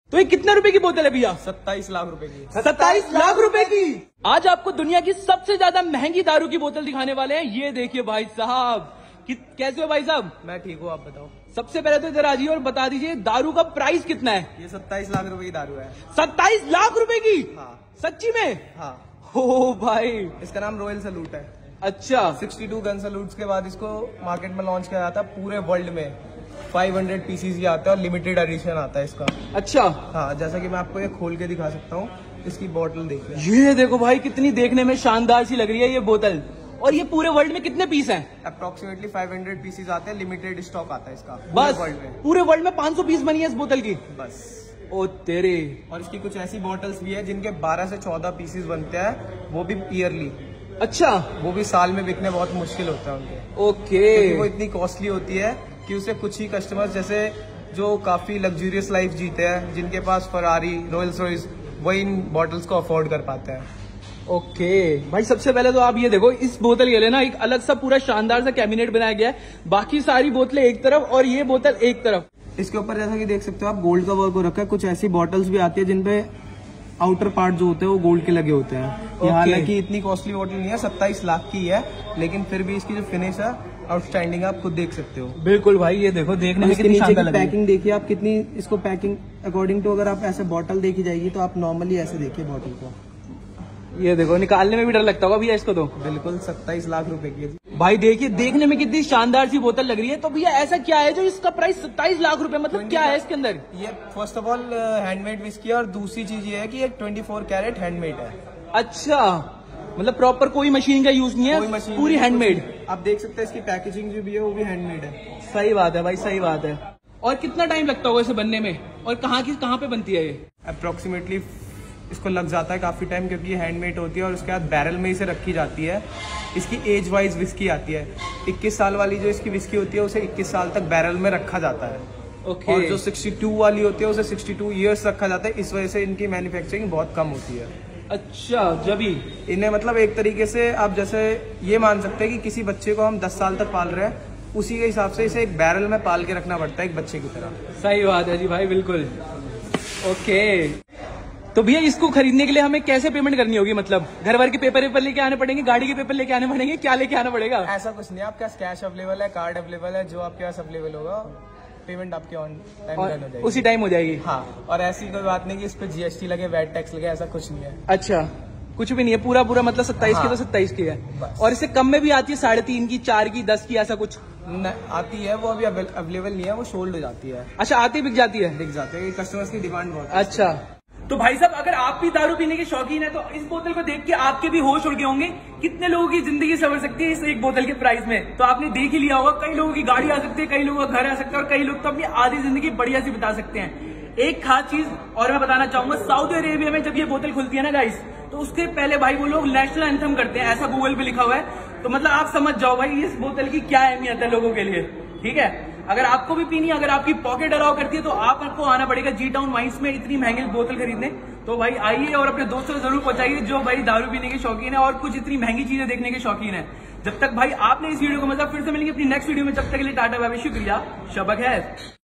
तो ये कितने रुपए की बोतल है भैया? 27 लाख रुपए की। 27 लाख रुपए की। आज आपको दुनिया की सबसे ज्यादा महंगी दारू की बोतल दिखाने वाले हैं। ये देखिए भाई साहब, कैसे हो भाई साहब? मैं ठीक हूँ, आप बताओ। सबसे पहले तो इधर आ जाइए और बता दीजिए दारू का प्राइस कितना है? ये 27 लाख रुपए की दारू है। 27 लाख रुपए की? हाँ। सच्ची में? हाँ। हो भाई, इसका नाम रॉयल सैल्यूट है। अच्छा। 62 गन सैल्यूट्स के बाद इसको मार्केट में लॉन्च किया जाता है। पूरे वर्ल्ड में 500 पीसीज ही आता है और लिमिटेड एडिशन आता है इसका। अच्छा। हाँ, जैसा कि मैं आपको ये खोल के दिखा सकता हूँ। इसकी बोतल देखिए, ये देखो भाई, कितनी देखने में शानदार सी लग रही है ये बोतल। और ये पूरे वर्ल्ड में कितने पीस हैं? अप्रोक्सीमेटली 500 पीसीज आते हैं। लिमिटेड स्टॉक आता है इसका बस वर्ल्ड में। पूरे वर्ल्ड में 500 पीस बनी है इस बोतल की? बस। ओ तेरे। और इसकी कुछ ऐसी बॉटल्स भी है जिनके 12 से 14 पीसेस बनते हैं, वो भी ईयरली। अच्छा। वो भी साल में बिकने बहुत मुश्किल होता है उनके। ओके। क्योंकि वो इतनी कॉस्टली होती है कि उसे कुछ ही कस्टमर्स, जैसे जो काफी लग्जूरियस लाइफ जीते हैं, जिनके पास फरारी, रॉयल्स रॉयस, वही इन बॉटल्स को अफोर्ड कर पाते हैं। ओके भाई, सबसे पहले तो आप ये देखो, इस बोतल के लिए ना एक अलग सा पूरा शानदार सा कैबिनेट बनाया गया है। बाकी सारी बोतलें एक तरफ और ये बोतल एक तरफ। इसके ऊपर जैसा कि देख सकते हो आप, गोल्ड का वर्क हो रखा है। कुछ ऐसी बॉटल्स भी आती है जिनपे आउटर पार्ट जो होते हैं वो गोल्ड के लगे होते हैं। ये हालांकि इतनी कॉस्टली बॉटल नहीं है, 27 लाख की है, लेकिन फिर भी इसकी जो फिनिश है आउटस्टैंडिंग, आप खुद देख सकते हो। बिल्कुल भाई, ये देखो देखने में कितनी नीचे शानदार की लग रही है। पैकिंग देखिए आप, कितनी इसको पैकिंग अकॉर्डिंग टू, अगर आप ऐसे बॉटल देखी जाएगी तो आप नॉर्मली ऐसे देखिए बॉटल को। ये देखो, निकालने में भी डर लगता होगा भैया इसको तो। बिल्कुल 27 लाख रुपए की। भाई देखिए, देखने में कितनी शानदार सी बोतल लग रही है। तो भैया ऐसा क्या है जो इसका प्राइस 27 लाख रुपए, मतलब क्या है इसके अंदर? ये first of all handmade whisky है, और दूसरी चीज ये है कि ये 24 कैरेट हैंडमेड है। अच्छा, मतलब प्रॉपर कोई मशीन का यूज नहीं है, कोई मशीन पूरी हैंडमेड। आप देख सकते हैं इसकी पैकेजिंग जो भी है वो भी हैंडमेड है। सही बात है भाई, सही बात है। और कितना टाइम लगता होगा इसे बनने में, और कहाँ पे बनती है ये? अप्रोक्सीमेटली इसको लग जाता है काफी टाइम, क्योंकि ये हैंडमेड होती है और उसके बाद बैरल में इसे रखी जाती है। इसकी एज वाइज विस्की आती है। 21 साल वाली जो इसकी विस्की होती है उसे 21 साल तक बैरल में रखा जाता है। ओके। और जो 62 वाली होती है उसे 62 ईयर्स रखा जाता है। इस वजह से इनकी मैन्युफैक्चरिंग बहुत कम होती है। अच्छा, जब ही इन्हें मतलब एक तरीके से आप जैसे ये मान सकते हैं कि किसी बच्चे को हम 10 साल तक पाल रहे हैं, उसी के हिसाब से इसे एक बैरल में पाल के रखना पड़ता है, एक बच्चे की तरह। सही बात है जी भाई, बिल्कुल। ओके, तो भैया इसको खरीदने के लिए हमें कैसे पेमेंट करनी होगी? मतलब घर भर के पेपर लेके आने पड़ेंगे, गाड़ी के पेपर लेके आने पड़ेंगे, क्या लेके आना पड़ेगा? ऐसा कुछ नहीं है, आपके पास कैश अवेलेबल है, कार्ड अवेलेबल है, जो आपके पास अवेलेबल होगा पेमेंट आपकी ऑन टाइम डन हो जाएगी। उसी टाइम हो जाएगी? हाँ। और ऐसी कोई बात नहीं कि इस पे जीएसटी लगे, वैट टैक्स लगे, ऐसा कुछ नहीं है। अच्छा, कुछ भी नहीं है, पूरा मतलब 27 की तो 27 की है। और इससे कम में भी आती है, 3.5 की, 4 की, 10 की, ऐसा कुछ आती है। वो अभी अवेलेबल नहीं है, वो सोल्ड हो जाती है। अच्छा, आती बिक जाती है? बिक जाती है, कस्टमर्स की डिमांड बहुत। अच्छा, तो भाई साहब, अगर आप भी दारू पीने के शौकीन है तो इस बोतल को देख के आपके भी होश उड़ गए होंगे। कितने लोगों की जिंदगी संवर सकती है इस एक बोतल के प्राइस में, तो आपने देख ही लिया होगा। कई लोगों की गाड़ी आ सकती है, कई लोगों का घर आ सकता है, और कई लोग तो अपनी आधी जिंदगी बढ़िया सी बिता सकते हैं। एक खास चीज और मैं बताना चाहूंगा, सऊदी अरेबिया में जब ये बोतल खुलती है ना गाइस, तो उसके पहले भाई वो लोग नेशनल एंथम करते हैं, ऐसा गूगल पे लिखा हुआ है। तो मतलब आप समझ जाओ भाई इस बोतल की क्या अहमियत है लोगों के लिए। ठीक है, अगर आपको भी पीनी है, अगर आपकी पॉकेट अलाउ करती है, तो आपको आना पड़ेगा जी टाउन वाइन्स में इतनी महंगी बोतल खरीदने। तो भाई आइए और अपने दोस्तों को जरूर पहुंचाइए जो भाई दारू पीने के शौकीन है और कुछ इतनी महंगी चीजें देखने के शौकीन है। जब तक भाई आपने इस वीडियो को, मतलब फिर से मिलेंगे अपनी नेक्स्ट वीडियो में, जब तक के लिए टाटा बाय बाय, शुक्रिया, शब ख़ैर।